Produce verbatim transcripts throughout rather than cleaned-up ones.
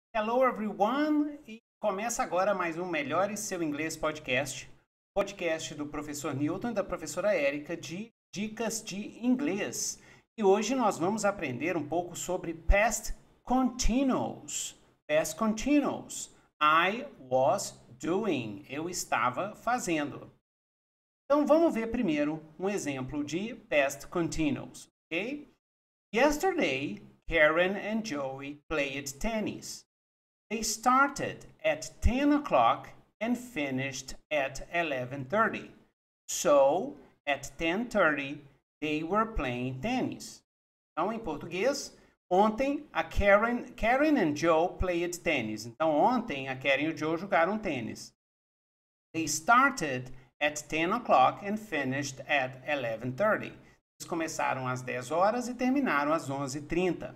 Hello everyone! E começa agora mais um Melhore Seu Inglês Podcast, podcast do professor Newton e da professora Érica de dicas de inglês. E hoje nós vamos aprender um pouco sobre past continuous. Past continuous. I was doing. Eu estava fazendo. Então vamos ver primeiro um exemplo de past continuous, ok? Yesterday, Karen and Joey played tennis. They started at ten o'clock and finished at eleven thirty. So, at ten thirty, they were playing tennis. Então, em português, ontem a Karen, Karen and Joe played tennis. Então, ontem a Karen e o Joe jogaram tênis. They started at ten o'clock and finished at eleven thirty. Eles começaram às dez horas e terminaram às onze e trinta.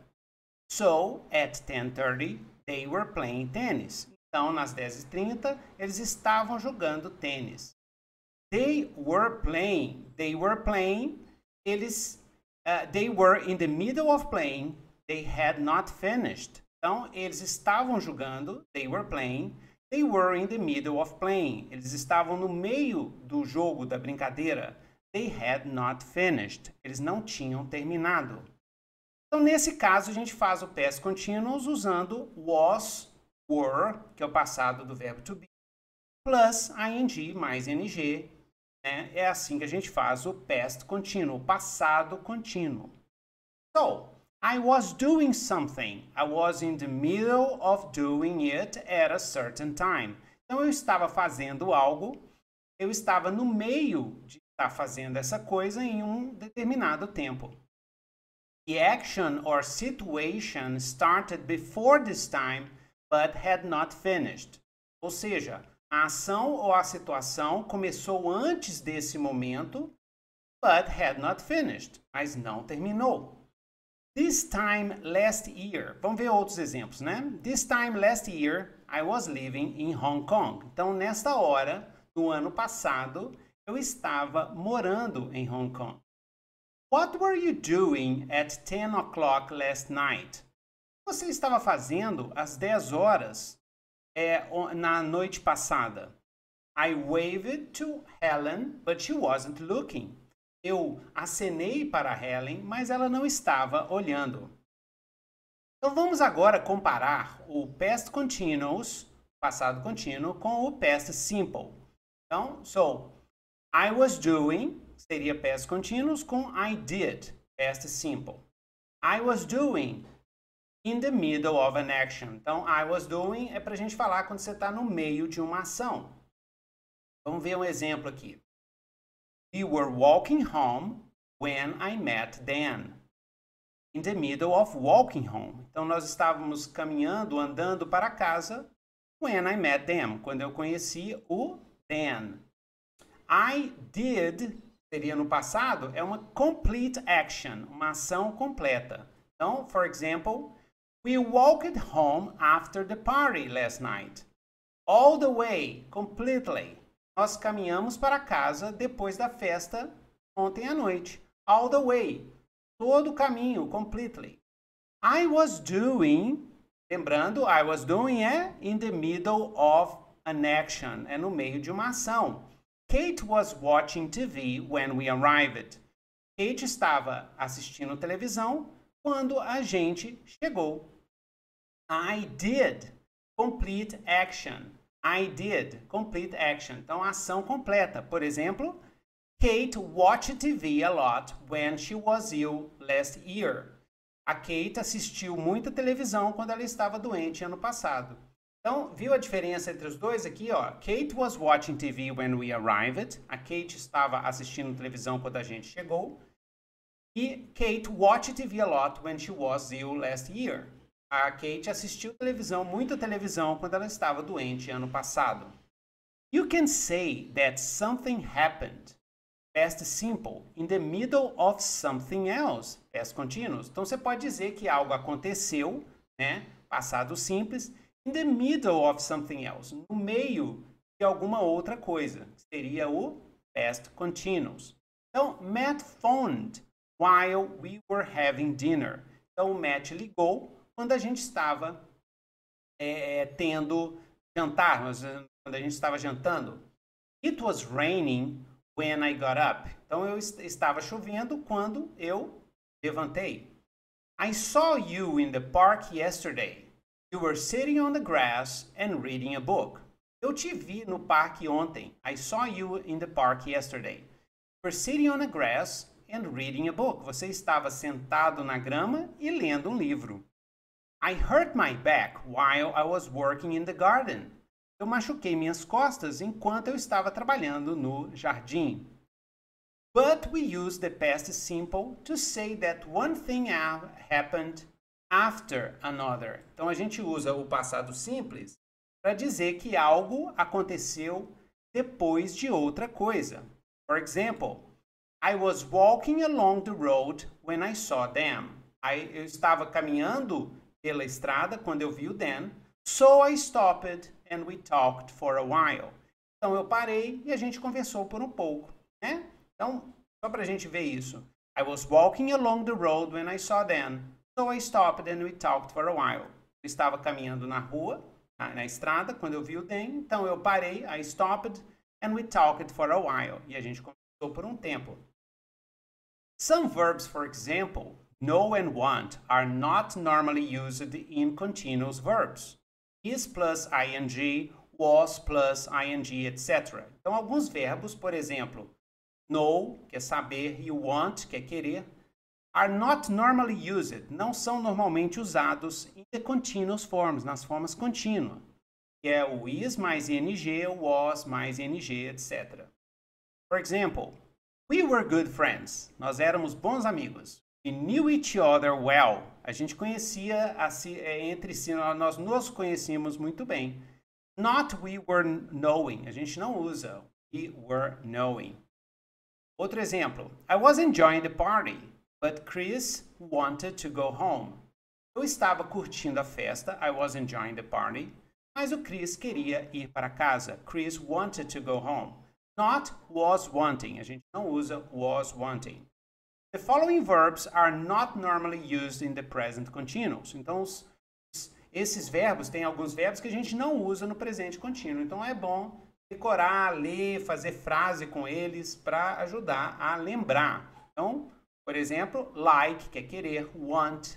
So, at ten thirty, they were playing tennis. Então, nas dez e trinta, eles estavam jogando tênis. They were playing. They were playing. Eles, uh, they were in the middle of playing. They had not finished. Então, eles estavam jogando. They were playing. They were in the middle of playing. Eles estavam no meio do jogo, da brincadeira. They had not finished. Eles não tinham terminado. Então, nesse caso, a gente faz o past continuous usando was, were, que é o passado do verbo to be, plus ing mais ing. Né? É assim que a gente faz o past continuous, o passado contínuo. So, I was doing something. I was in the middle of doing it at a certain time. Então, eu estava fazendo algo, eu estava no meio de estar fazendo essa coisa em um determinado tempo. The action or situation started before this time, but had not finished. Ou seja, a ação ou a situação começou antes desse momento, but had not finished, mas não terminou. This time last year. Vamos ver outros exemplos, né? This time last year, I was living in Hong Kong. Então, nesta hora do ano passado, eu estava morando em Hong Kong. What were you doing at ten o'clock last night? O que você estava fazendo às dez horas é, na noite passada? I waved to Helen, but she wasn't looking. Eu acenei para Helen, mas ela não estava olhando. Então vamos agora comparar o past continuous, passado contínuo, com o past simple. Então, so, I was doing seria past continuous com I did, past simple. I was doing in the middle of an action. Então, I was doing é para a gente falar quando você está no meio de uma ação. Vamos ver um exemplo aqui. We were walking home when I met Dan. In the middle of walking home. Então, nós estávamos caminhando, andando para casa when I met them, quando eu conheci o Dan. I did seria no passado, é uma complete action, uma ação completa. Então, for example, we walked home after the party last night. All the way, completely. Nós caminhamos para casa depois da festa ontem à noite. All the way. Todo o caminho, completely. I was doing, lembrando, I was doing é in the middle of an action, é no meio de uma ação. Kate was watching T V when we arrived. Kate estava assistindo televisão quando a gente chegou. I did. Complete action. I did. Complete action. Então, ação completa. Por exemplo, Kate watched T V a lot when she was ill last year. A Kate assistiu muita televisão quando ela estava doente ano passado. Então, viu a diferença entre os dois aqui, ó? Kate was watching T V when we arrived. A Kate estava assistindo televisão quando a gente chegou. E Kate watched T V a lot when she was ill last year. A Kate assistiu televisão, muita televisão, quando ela estava doente ano passado. You can say that something happened, past simple, in the middle of something else, past continuous. Então, você pode dizer que algo aconteceu, né? Passado simples, in the middle of something else, no meio de alguma outra coisa. Seria o past continuous. Então, Matt phoned while we were having dinner. Então, o Matt ligou quando a gente estava é, é, tendo jantar, quando a gente estava jantando. It was raining when I got up. Então, eu est estava chovendo quando eu levantei. I saw you in the park yesterday. You were sitting on the grass and reading a book. Eu te vi no parque ontem. I saw you in the park yesterday. You were sitting on the grass and reading a book. Você estava sentado na grama e lendo um livro. I hurt my back while I was working in the garden. Eu machuquei minhas costas enquanto eu estava trabalhando no jardim. But we use the past simple to say that one thing happened after another. Então a gente usa o passado simples para dizer que algo aconteceu depois de outra coisa. For example, I was walking along the road when I saw them. I, eu estava caminhando pela estrada quando eu vi o Dan. So I stopped and we talked for a while. Então eu parei e a gente conversou por um pouco, né? Então, só para a gente ver isso. I was walking along the road when I saw Dan. So I stopped and we talked for a while. Eu estava caminhando na rua, na, na estrada, quando eu vi o Dan. Então eu parei, I stopped and we talked for a while. E a gente conversou por um tempo. Some verbs, for example, know and want, are not normally used in continuous verbs. Is plus ing, was plus ing, et cetera. Então, alguns verbos, por exemplo, know, que é saber, e want, que é querer, are not normally used, não são normalmente usados in the continuous forms, nas formas contínuas, que é o is mais ing, o was mais ing, et cetera. For example, we were good friends. Nós éramos bons amigos. We knew each other well. A gente conhecia a si, entre si, nós nos conhecíamos muito bem. Not we were knowing. A gente não usa we were knowing. Outro exemplo. I was enjoying the party, but Chris wanted to go home. Eu estava curtindo a festa. I was enjoying the party. Mas o Chris queria ir para casa. Chris wanted to go home. Not was wanting. A gente não usa was wanting. The following verbs are not normally used in the present continuous. Então, os, esses verbos, tem alguns verbos que a gente não usa no presente contínuo. Então, é bom decorar, ler, fazer frase com eles para ajudar a lembrar. Então, por exemplo, like, que é querer, want,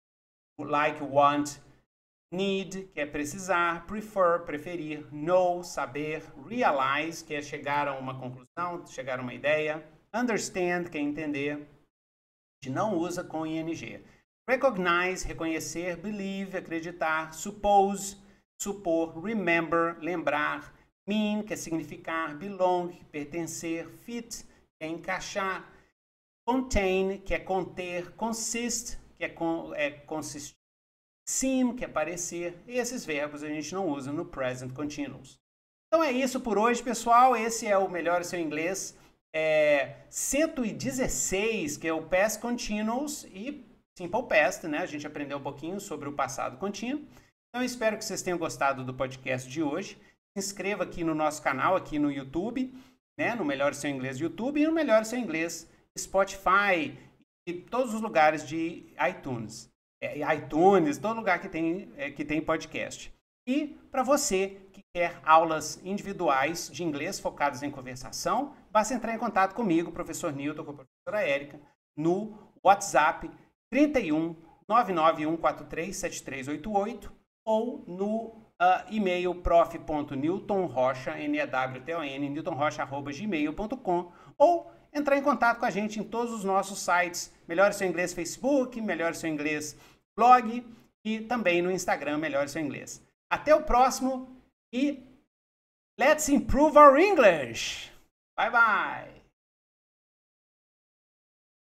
like, want, need, que é precisar, prefer, preferir, know, saber, realize, que é chegar a uma conclusão, chegar a uma ideia, understand, que é entender. A gente não usa com ing. Recognize, reconhecer, believe, acreditar, suppose, supor, remember, lembrar, mean, que é significar, belong, pertencer, fit, que é encaixar, contain, que é conter, consist, que é, con é consistir, seem, que é parecer. Esses verbos a gente não usa no present continuous. Então é isso por hoje, pessoal. Esse é o Melhore Seu Inglês é, cento e dezesseis, que é o Past Continuous e Simple Past, né? A gente aprendeu um pouquinho sobre o passado contínuo. Então eu espero que vocês tenham gostado do podcast de hoje. Se inscreva aqui no nosso canal, aqui no YouTube, né? No Melhore Seu Inglês YouTube e no Melhore Seu Inglês Spotify e todos os lugares de iTunes. É, iTunes, todo lugar que tem, é, que tem podcast. E para você que quer aulas individuais de inglês focadas em conversação, basta entrar em contato comigo, professor Newton, com a professora Érica, no WhatsApp trinta e um, nove nove um quatro três sete três oito oito ou no uh, e-mail prof ponto newton rocha, N E W T O N, newton rocha arroba gmail ponto com, ou entrar em contato com a gente em todos os nossos sites, Melhore Seu Inglês Facebook, Melhore Seu Inglês Blog e também no Instagram, Melhore Seu Inglês. Até o próximo e let's improve our English! Bye bye!